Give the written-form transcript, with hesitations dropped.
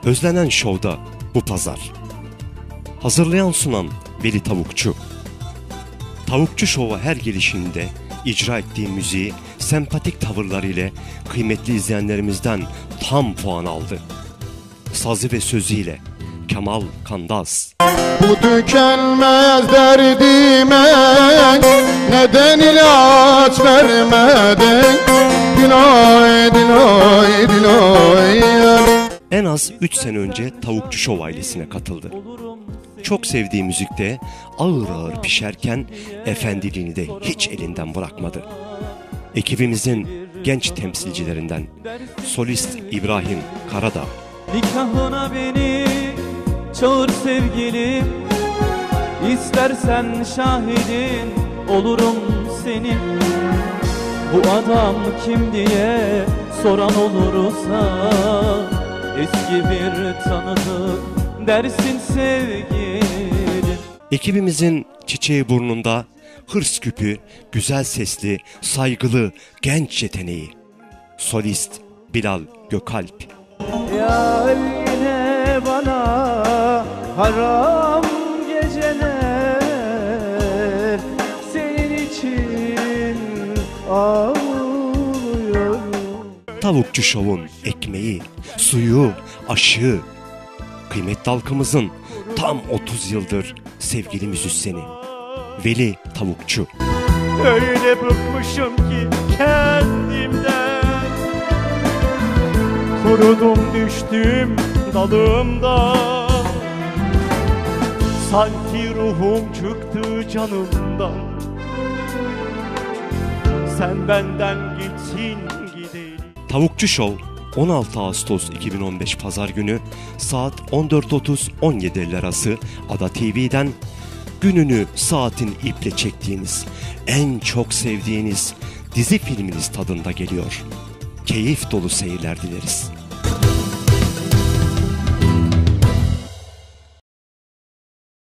Özlenen şovda bu pazar. Hazırlayan sunan Veli Tavukçu. Tavukçu Şov'a her gelişinde icra ettiği müziği sempatik tavırlarıyla kıymetli izleyenlerimizden tam puan aldı. Sazı ve sözüyle Kemal Kandaz. Bu tükenmez derdime neden ilaç vermedin? Dilay dilay dilay. En az 3 sene önce Tavukçu Şov ailesine katıldı. Çok sevdiği müzikte ağır ağır pişerken efendiliğini de hiç elinden bırakmadı. Ekibimizin genç temsilcilerinden solist İbrahim Karadağ. Nikahına beni çağır sevgilim, İstersen şahidin olurum senin. Bu adam kim diye soran olursa eski bir tanıdık dersin sevgilim. Ekibimizin çiçeği burnunda, hırs küpü, güzel sesli, saygılı, genç yeteneği solist Bilal Gökalp. Yar yine bana haram geceler, senin için ağlıyorum. Tavukçu Şov'un ekmeği, suyu, aşığı, kıymetli halkımızın tam 30 yıldır sevgili müzisyeni Veli Tavukçu. Öyle bıkmışım ki kendimden, kurudum düştüm dalımdan. Sanki ruhum çıktı canımdan. Sen benden gitsin gidelim. Tavukçu Şov 16 Ağustos 2015 Pazar günü saat 14.30-17.50 arası Ada TV'den gününü saatin iple çektiğiniz, en çok sevdiğiniz dizi filminiz tadında geliyor. Keyif dolu seyirler dileriz.